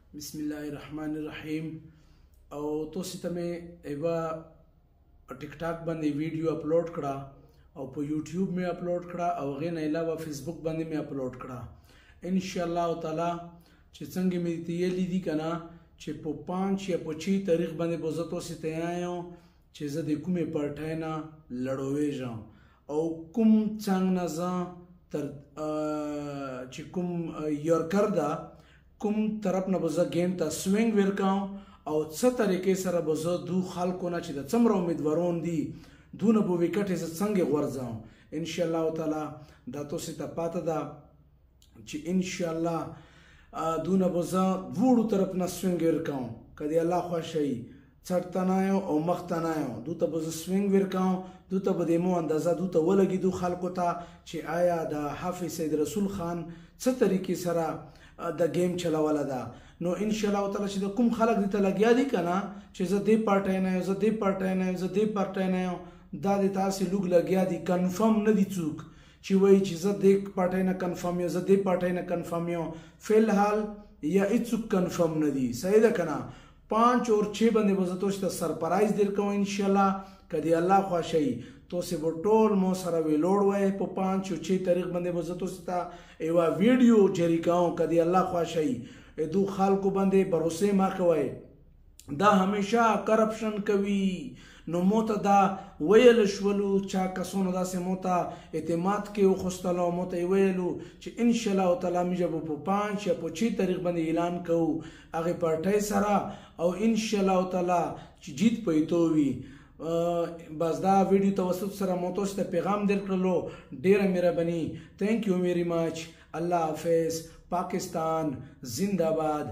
بسم الله الرحمن الرحیم. او تاسو ته مې یوه ټیک ټاک باندې ویډیو اپلوډ کړه او په یوټیوب مې اپلوډ کړه او هغې نه علاوه فیسبوک باندې مې اپلوډ کړه. ان شاء الله تعالی چې څنګه مې ته ویلي دي که نه چې په 5 یا په 6 تاریخ باندې به زه تاسو ته وایم چې زه د کومې پارټۍ نه لړوېږم او کوم څنګ نه زه تر چې کوم یورکر ده کوم طرف نه به زه ګیم ته سوینګ ورکوم او څه طریقې سره به زه دو خلکو نه چې د څومره امیدواران دي دونه به وکټې زه څنګه غورځوم. انشاءالله تعالی دا تاسو ته پاته ده چې انشاءالله دونه به زه دواړو طرف نه سوینګ ورکوم که د الله خوښه وي څټ ته نه یم او مخ ته نه یم دو ته به زه سوینګ ورکوم دو ته به د مو اندازه دو ته ولګېدو خلکو ته چې آیا د حافظ سید رسول خان څه طریقې سره د گیم چلوله ده. نو ان شاء الله تعالی چې د کوم خلک دې ته لګیا دي که نه چې زه دې پارټۍ نه یم زه دې پارټۍ نه یم زه دې پارټۍ نه یم دا د تاسې لوګ لګیا دي کنفرم نه دي څوک چې وایي چې زه دې پارټۍ نه کنفرم یم زه دې پارټۍ نه کنفرم یم فی الحال یا هېڅوک کنفرم نه دي. صحیح ده که نه 5 اور 6 باندې به زه تاسو ته سرپرایز درکوم انشاءالله که د الله خوښه وي تاسو به ټول مو سره ویلوړ وای په 5 او 6 تاریخ باندې به زه تاسو ته یوه ویډیو جاري کوم که د الله خوښه وي. دو خلکو باندې بروسې مه کوئ دا همیشه کرپشن کوي. نو مو ته دا ویل شولو چا کسانو داسې مو ته اعتماد کې وخوستلو مو ته یې ویلو چې انشاءالله تعالی موږ به په 5 یا په 6 تاریخ باندې اعلان کوو هغې پارټۍ سره او انشاءالله تعالی چې جیت پیتو وي. بس دا ویډیو توسط سره مو تاسو ته پیغام درکړلو. ډیره مهرباني. تھینک یو ویری مچ. الله حافظ. پاکستان زندہ باد.